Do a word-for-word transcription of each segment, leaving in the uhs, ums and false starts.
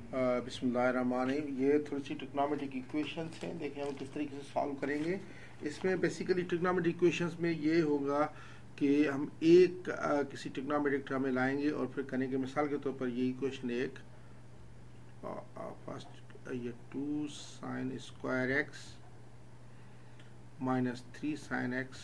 बिस्मिल्लाहिर्रहमानिर्रहीम। ये थोड़ी सी ट्रिग्नोमेट्रिक इक्वेशंस हैं, देखें हम किस तरीके से सॉल्व करेंगे। इसमें बेसिकली ट्रिग्नोमेट्रिक इक्वेशंस में ये होगा कि हम एक आ, किसी ट्रिग्नोमेट्रिक टर्म में लाएंगे और फिर करेंगे। मिसाल के तौर पर ये इक्वेशन एक फर्स्ट ये two sine square x minus three sine x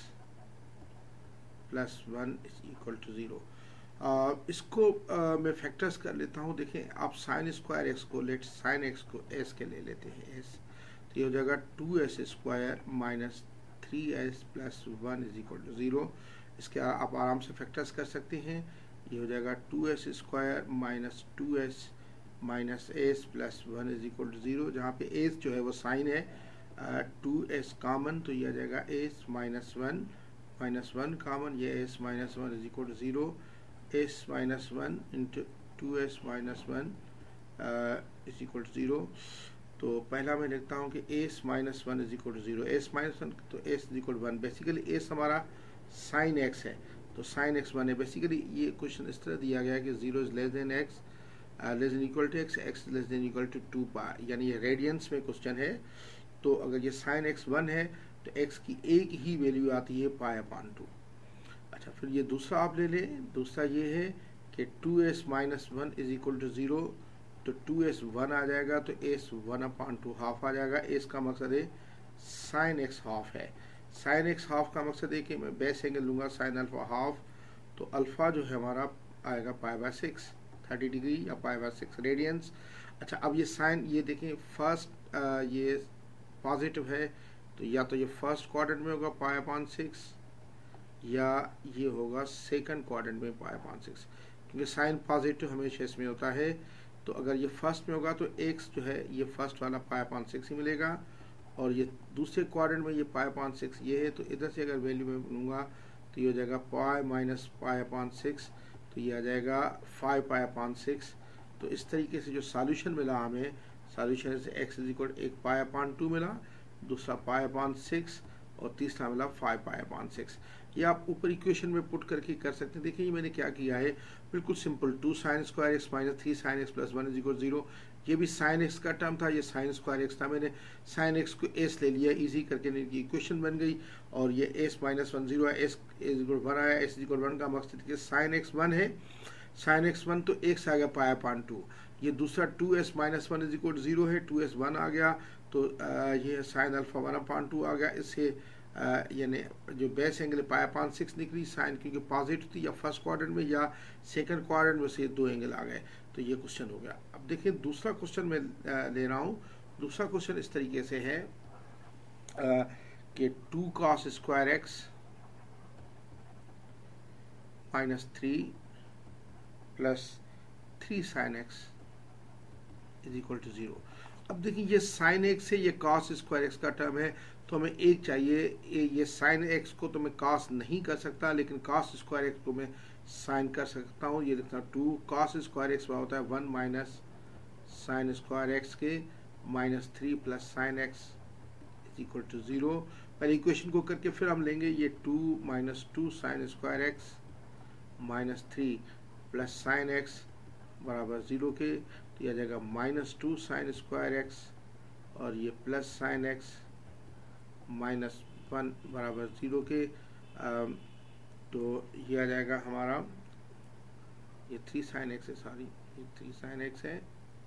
plus one is equal to zero. Uh, इसको uh, मैं फैक्टर्स कर लेता हूँ। देखें आप साइन स्क्वायर एक्स को लेट साइन एक्स को एस के ले लेते हैं एस, तो ये हो जाएगा two s square minus three s plus one is equal to zero. इसके आप आराम से फैक्टर्स कर सकते हैं। ये हो जाएगा two s square minus two s minus s plus one is equal to zero, जहाँ पे एस जो है वो साइन है, टू एस कॉमन, तो ये आ जाएगा s minus one minus one common, ये s minus one is equal to zero. S minus one into two s minus one is equal to zero. तो पहला मैं लिखता हूँ कि s minus one is equal to zero, s minus one तो s is equal to one. Basically s हमारा sine x है, तो साइन एक्स वन है। बेसिकली ये क्वेश्चन इस तरह दिया गया है कि zero is less than x less than equal to x, x less than equal to two pi, यानी ये रेडियंस में क्वेश्चन है। तो अगर ये साइन एक्स वन है तो एक्स की एक ही वैल्यू आती है पाई अपॉन टू। अच्छा, फिर ये दूसरा आप ले लें। दूसरा ये है कि two s minus one is equal to zero, तो टू एस वन आ जाएगा, तो s one upon two half आ जाएगा। एस का मकसद है साइन एक्स हाफ है। साइन एक्स हाफ का मकसद है कि मैं बेस एंगल लूँगा साइन अल्फा हाफ, तो अल्फा जो है हमारा आएगा pi by six, thirty degree या पाई बाय सिक्स रेडियंस। अच्छा, अब ये साइन ये देखें फर्स्ट ये पॉजिटिव है, तो या तो ये फर्स्ट क्वाड्रेंट में होगा पाई अपॉन सिक्स, या ये होगा सेकंड क्वाड्रेंट में पाई अपॉन सिक्स, क्योंकि साइन पॉजिटिव हमेशा इसमें होता है। तो अगर ये फर्स्ट में होगा तो एक्स जो है ये फर्स्ट वाला पाई अपॉन सिक्स ही मिलेगा, और ये दूसरे क्वाड्रेंट में ये पाई अपॉन सिक्स ये है, तो इधर से अगर वैल्यू में लूँगा तो ये हो जाएगा pi minus pi upon six, तो ये आ जाएगा फाइव पाई अपॉन सिक्स। तो इस तरीके से जो सॉल्यूशन मिला हमें, सॉल्यूशन से एक्स इज इक्वल एक पाई अपॉन टू मिला, दूसरा पाई अपॉन सिक्स, और तीसरा मिला फाइव पाई अपॉन सिक्स। ये आप ऊपर इक्वेशन में पुट करके कर सकते हैं। देखिए मैंने क्या किया है, बिल्कुल simple, two sine square x minus three sine x plus one is equal zero. ये भी साइन एक्स का टर्म था, ये साइन स्क्वायर एक्स था, मैंने साइन एक्स को एस ले लिया, इजी करके इक्वेशन बन गई। और ये एस माइनस वन जीरो है, एस इज इक्वल वन आया, एस इज इक्वल वन का मकसद कि साइन एक्स वन है, साइन एक्स वन तो एक्स आ गया पाई अपॉन टू। ये दूसरा two s minus one is equal zero है, टू एस वन आ गया, तो आ, ये sine alpha one upon two आ गया। इससे यानी जो base angle pi upon six निकली, साइन क्योंकि पॉजिटिव थी, या फर्स्ट क्वाड्रेंट में या सेकंड क्वाड्रेंट में से दो एंगल आ गए, तो ये क्वेश्चन हो गया। अब देखिए दूसरा क्वेश्चन मैं ले रहा हूँ। दूसरा क्वेश्चन इस तरीके से है आ, कि two cos square x minus three plus three sine x is equal to zero. अब देखिए ये साइन एक्स है, ये कॉस स्क्वायर एक्स का टर्म है, तो हमें एक चाहिए। ये, ये साइन एक्स को तो मैं कॉस नहीं कर सकता, लेकिन कॉस स्क्वायर एक्स को मैं साइन कर सकता हूँ। ये लिखता हूँ टू कॉस स्क्वायर एक्स होता है one minus sine square x के minus three plus sine x is equal to zero. पहले इक्वेशन को करके फिर हम लेंगे ये two minus two sine square x minus three plus sine x बराबर ज़ीरो के, तो यह आ जाएगा minus two sine square x, और ये plus sine x minus one बराबर ज़ीरो के। आ, तो ये आ जाएगा हमारा, ये थ्री साइन एक्स है, सॉरी ये थ्री साइन एक्स है,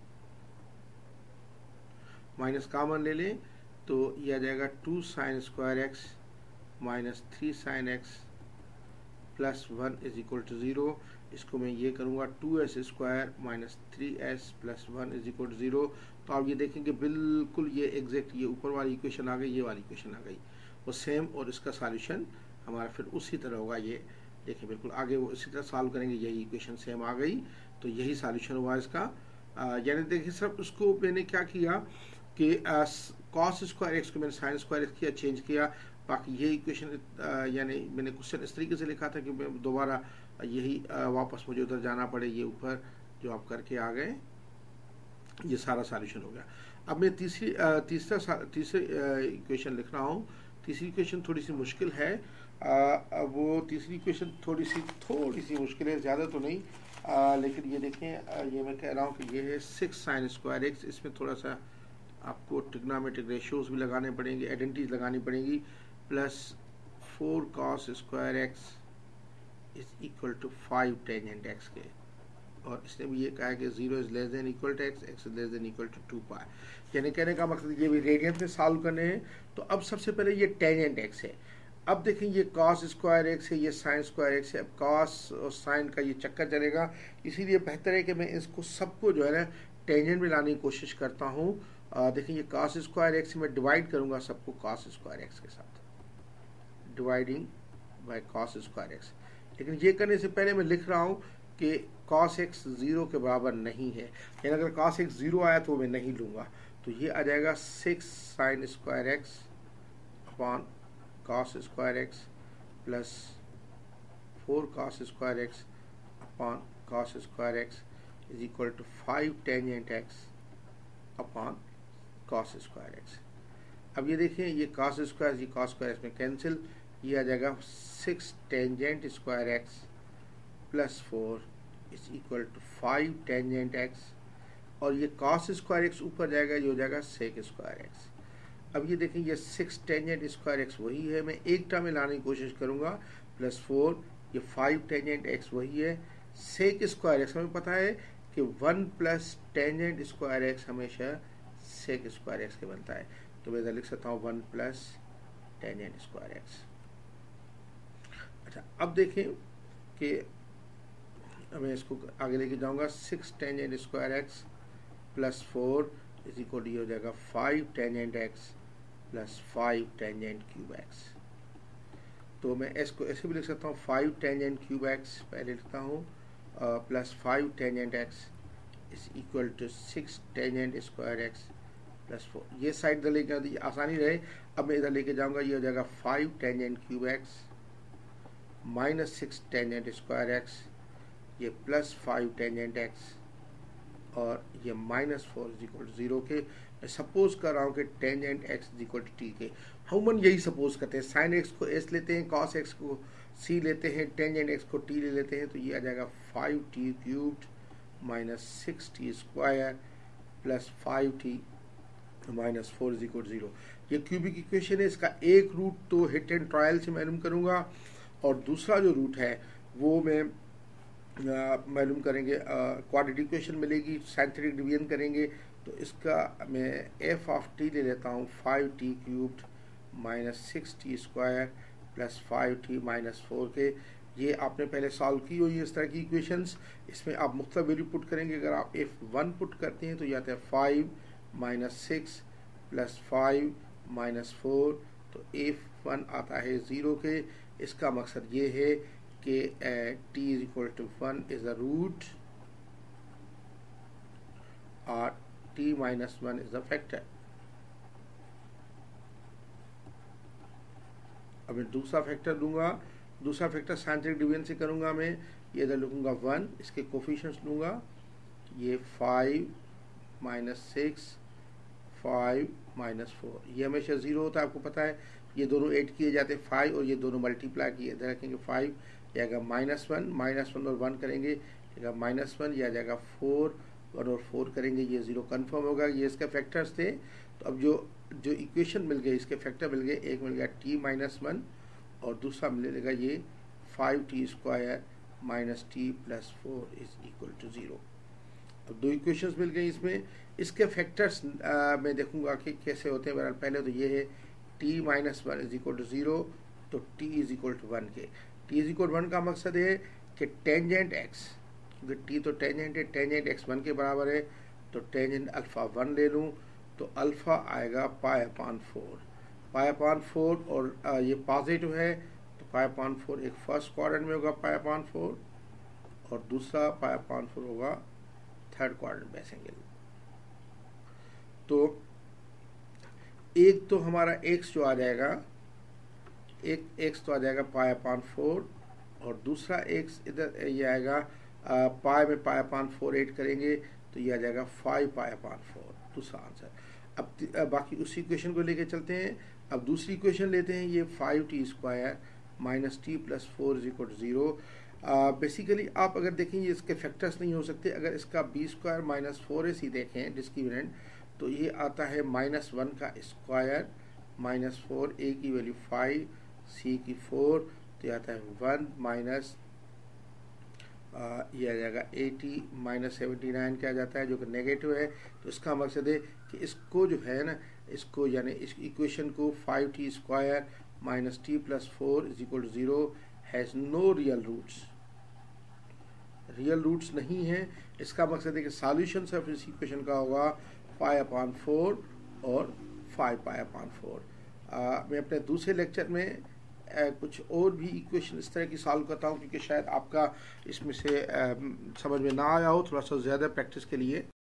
माइनस कॉमन ले लें, तो ये आ जाएगा two sine square x minus three sine x plus one is equal to zero. इसको मैं ये करूँगा two s square minus three s plus one is equal to zero. तो आप ये देखेंगे बिल्कुल ये एग्जैक्ट ये ऊपर वाली इक्वेशन आ गई, ये वाली इक्वेशन आ गई वो सेम, और इसका सॉल्यूशन हमारा फिर उसी तरह होगा। ये देखिए बिल्कुल आगे वो इसी तरह सॉल्व करेंगे, यही इक्वेशन सेम आ गई, तो यही सॉल्यूशन हुआ इसका। यानी देखिए सब उसको मैंने क्या किया कि कॉस स्क्वायर एक्स को मैंने साइन स्क्वायर एक्स किया, चेंज किया। बाकी ये इक्वेशन यानी मैंने क्वेश्चन इस तरीके से लिखा था कि मैं दोबारा यही वापस मुझे उधर जाना पड़े, ये ऊपर जो आप करके आ गए, ये सारा सॉल्यूशन हो गया। अब मैं तीसरी तीसरा तीसरी इक्वेशन लिख रहा हूँ। तीसरी इक्वेशन थोड़ी सी मुश्किल है, आ, वो तीसरी इक्वेशन थोड़ी सी थोड़ी सी मुश्किल है, ज़्यादा तो नहीं। आ, लेकिन ये देखें, आ, ये मैं कह रहा हूँ कि ये है सिक्स साइन स्क्वायर एक्स। इसमें थोड़ा सा आपको ट्रिग्नोमेट्रिक रेशियोज भी लगाने पड़ेंगे, आइडेंटिटीज लगानी पड़ेंगी। Plus four cos square x is equal to five tangent x के, और इसने भी ये कहा है कि zero is less than equal to x, x is less than equal to two pi. यानी कहने का मतलब ये भी रेडियंस में सॉल्व करने हैं। तो अब सबसे पहले ये टेंजेंट एक्स है। अब देखें ये कॉस स्क्वायर एक्स है, ये साइन स्क्वायर एक्स है। अब कॉस और साइन का ये चक्कर चलेगा, इसीलिए बेहतर है कि मैं इसको सबको जो है ना टेंजेंट में लाने की कोशिश करता हूँ। देखें ये कॉस स्क्वायर एक्स मैं डिवाइड करूँगा सबको कॉस स्क्वायर एक्स के साथ, dividing by cos square x. लेकिन ये करने से पहले मैं लिख रहा हूँ कि कॉस एक्स जीरो के बराबर नहीं है, यानी अगर कॉस एक्स जीरो आया तो मैं नहीं लूँगा। तो ये आ जाएगा six sine square x upon cos square x plus four cos square x upon cos square x is equal to five tangent x upon cos square x. अब ये देखें, ये कॉस स्क्वायर ये कॉस स्क्वायर में cancel, ये आ जाएगा six tangent square x plus four is equal to five tangent x, और ये कॉस स्क्वायर एक्स ऊपर जाएगा, ये हो जाएगा सेक स्क्वायर एक्स। अब ये देखें, ये सिक्स टेंजेंट स्क्वायर एक्स वही है, मैं एक टर्म में लाने की कोशिश करूँगा, प्लस फोर, ये फाइव टेंजेंट एक्स वही है। सेक स्क्वायर एक्स हमें पता है कि one plus tangent square x हमेशा सेक स्क्वायर एक्स के बनता है, तो मैं इधर लिख सकता हूँ one plus tangent square x. अच्छा, अब देखें कि मैं इसको आगे लेके जाऊंगा, six tangent square x plus four is equal ये हो जाएगा five tangent x plus five tangent cube x. तो मैं इसको ऐसे भी लिख सकता हूँ फाइव टेंजेंट क्यूब एक्स पहले लिखता हूँ plus five tangent x is equal to six tangent square x plus four. ये साइड इधर लेके आसानी रहे, अब मैं इधर लेके जाऊंगा, ये हो जाएगा five tangent cube x minus six tangent square x, ये प्लस फाइव टेंजेंट एक्स, और ये minus four is equal to zero के। मैं सपोज कर रहा हूँ कि tangent x is equal to t के। हम यही सपोज करते हैं, साइन एक्स को एस लेते हैं, कॉस एक्स को सी लेते हैं, टेंजेंट एक्स को टी ले लेते हैं। तो ये आ जाएगा five t cubed minus six t square plus five t minus four is equal to zero. ये क्यूबिक इक्वेशन है, इसका एक रूट तो हिट एंड ट्रायल से मालूम करूँगा, और दूसरा जो रूट है वो मैं मालूम करेंगे, क्वाड्रेटिक इक्वेशन मिलेगी, साइंटिफिक डिवीजन करेंगे। तो इसका मैं एफ ऑफ टी ले लेता हूँ, five t cubed minus six t square plus five t minus four के। ये आपने पहले सॉल्व की हुई है इस तरह की इक्वेशंस, इसमें आप मुख्तलिफ वैल्यू पुट करेंगे। अगर आप एफ वन पुट करते हैं तो ये आता है five minus six plus five minus four, तो एफ वन आता है ज़ीरो के। इसका मकसद ये है कि t is equal to one is the root और t minus one is the factor। अब मैं दूसरा फैक्टर लूँगा, दूसरा फैक्टर साइंटिफिक डिवीजन से करूँगा। मैं ये इधर लिखूँगा वन, इसके कोफिशिएंट्स लूँगा, ये five minus six five minus four, ये हमेशा ज़ीरो होता है, आपको पता है। ये दोनों ऐड किए जाते हैं फाइव, और ये दोनों मल्टीप्लाई किए, इधर रखेंगे फाइव, ये आएगा माइनस वन, माइनस वन और वन करेंगे, आएगा माइनस वन, ये आ जाएगा फोर, वन और फोर करेंगे, ये ज़ीरो कन्फर्म होगा। ये इसके फैक्टर्स थे। तो अब जो जो इक्वेशन मिल गए, इसके फैक्टर मिल गए, एक मिल गया टी माइनस वन, और दूसरा मिलेगा ये five t square minus t plus four is equal to zero. अब दो इक्वेशंस मिल गई इसमें। इसके फैक्टर्स मैं देखूंगा कि कैसे होते हैं। पहले तो ये है t minus one is equal to zero, तो t is equal to one के। टी इज इक्वल वन का मकसद है कि टेंजेंट एक्स, क्योंकि टी तो टेंजेंट है, टेंजेंट एक्स वन के बराबर है, तो टेंजेंट अल्फ़ा वन ले लूँ, तो अल्फ़ा आएगा पाई अपान फोर, पाई अपान फोर, और आ, ये पॉजिटिव है, तो पाई अपान फोर एक फर्स्ट क्वाड्रेंट में होगा पाई अपान फोर, और दूसरा पाई अपान फोर होगा थर्ड क्वाड्रेंट बेस एंगल। तो एक तो हमारा एक्स जो आ जाएगा, एक एक्स तो आ जाएगा पाई अपान फोर, और दूसरा एक्स इधर ये आएगा पाई में पाई अपान फोर एड करेंगे, तो ये आ जाएगा फाइव पाई अपान फोर, दूसरा आंसर। अब बाकी उसी इक्वेशन को लेके चलते हैं। अब दूसरी इक्वेशन लेते हैं, ये five t square minus t plus four is equal to zero. Basically आप अगर देखें ये इसके फैक्टर्स नहीं हो सकते। अगर इसका b square minus four a c देखें डिस्क्रिमिनेंट, तो ये आता है माइनस वन का स्क्वायर माइनस फोर, ए की वैल्यू फाइव, सी की फोर, तो ये आता है वन माइनस ये आ जाएगा एटी माइनस सेवेंटी नाइन क्या जाता है जो कि नेगेटिव है। तो इसका मकसद है कि इसको जो है ना, इसको यानी इस इक्वेशन को five t square minus t plus four is equal to zero has no real roots, real roots नहीं है। इसका मकसद है कि सॉल्यूशन ऑफ इस इक्वेशन का होगा पाई अपॉन फोर और फाइव पाई अपॉन फोर। मैं अपने दूसरे लेक्चर में आ, कुछ और भी इक्वेशन इस तरह की सॉल्व करता हूँ, क्योंकि शायद आपका इसमें से आ, समझ में ना आया हो, थोड़ा सा ज़्यादा प्रैक्टिस के लिए